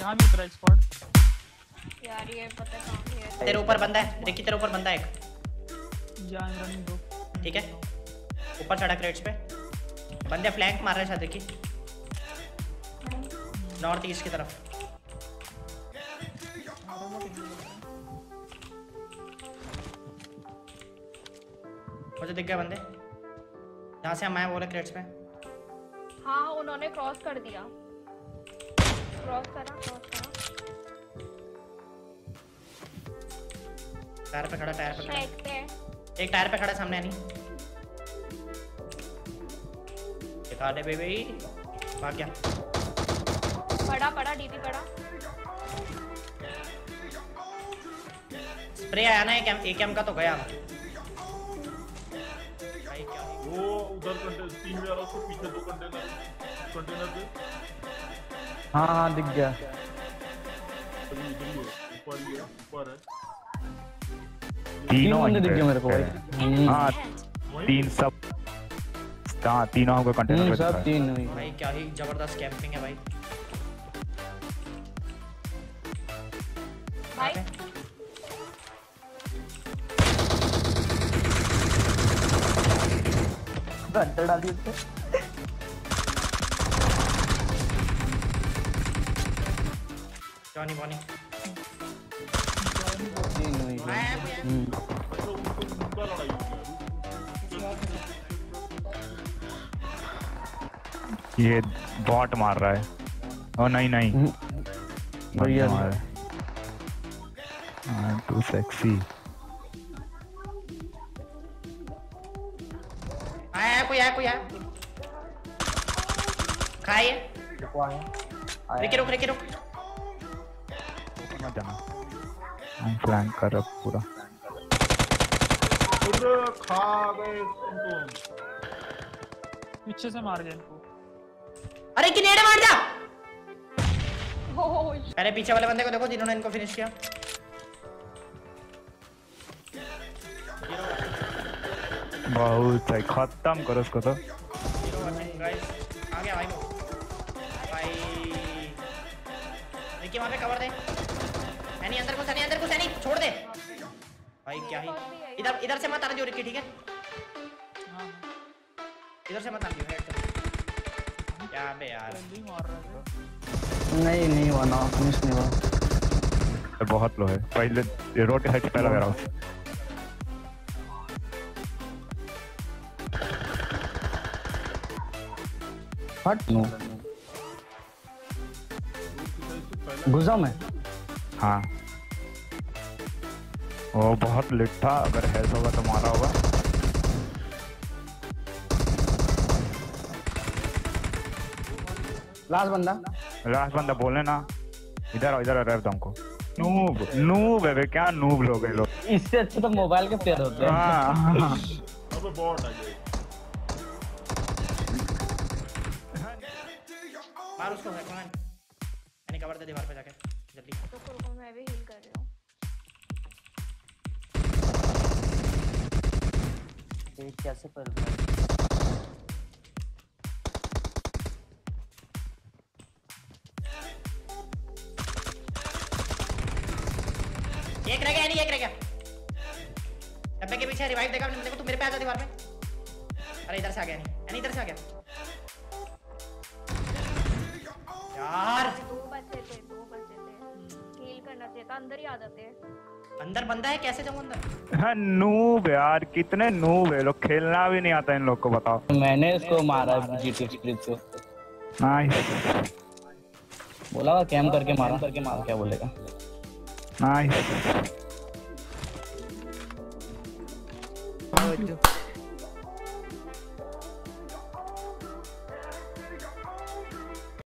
यहाँ भी उतरा स्पॉट यार ये पता कहाँ है। तेरे ऊपर बंदा है रिकी, तेरे ऊपर बंदा है एक। जान रनिंग दो ठीक है ऊपर चढ़ा क्रेट्स पे बंदे फ्लैंक मार रहे हैं शायद रिकी नॉर्थ ईस्ट की तरफ। मुझे दिख गए बंदे जहाँ से हम आए बोले क्रेट्स पे। हाँ उन्होंने क्रॉस कर दिया, क्रॉस करा। टायर पे खड़ा, टायर पे खड़ा, एक टायर पे खड़ा सामने नहीं दिखा दे बेबी। भाग गया, पड़ा डीपी पड़ा। स्प्रे आया ना एक एम का तो गया। वो उधर तीन में उसको पीछे 2 कंटेनर पे। हाँ दिख गया। ऊपर है तीनों बंदे दिख गए मेरे को भाई। हाँ 3 सब हाँ तीनों हमको कंटेनर पे सब 3 हुई भाई। क्या ही जबरदस्त कैंपिंग है भाई। घंटे डाल दिए जॉनी बॉनी ये बॉट मार रहा है। ओ नहीं भैया मार रहा है। तू सेक्सी कोई आया खाइए। रुक मत जाना, हम फ्लैंक कर रहे पूरा। खा गए तुमको, पीछे से मार गए इनको। अरे कि नेड़े मार जा। पहले पीछे वाले बंदे को देखो जिन्होंने इनको फिनिश किया। बहुत सही, खत्म करो उसको तो। आ गया भाई देखिए वहाँ पे कवर दे। एनी अंदर घुस एनी छोड़ दे भाई। क्या ही इधर से मत आना जो रिकी, ठीक है इधर से मत आना। क्या बे यार नहीं हुआ ना, फिनिश नहीं हुआ। बहुत लो है पहले रोड के साइड पहला मेरा हट नो घुसा मैं। हाँ वो बहुत लिट था, अगर हेल्थ होगा तो मारा होगा। लास्ट बंदा बोले ना। इधर रह हमको। नूब है क्या, नूब लोग हैं लोग। इससे अच्छे तो मोबाइल के प्लेयर होते हैं। हाँ अबे बॉट आ गया। मार उसको कमेंट यानी कवर दे दीवार पे जाके जल्दी। तो मैं भी हील कर रही हूं। देख कैसे कर एक रह गया। डब्बे के पीछे रिवाइव देगा। देखो तू मेरे पे आ जा दीवार पे। अरे इधर से आ गया नहीं इधर से आ गया यार। 2 बचे थे हील करना चाहिए था, अंदर ही आ जाते। अंदर बंदा है, कैसे जाऊं अंदर। हाँ नूब यार, कितने नूब है लोग, खेलना भी नहीं आता इन लोग को। बताओ मैंने इसको मारा GTX से। नाइस बोला कैम करके मारा क्या बोलेगा। नाइस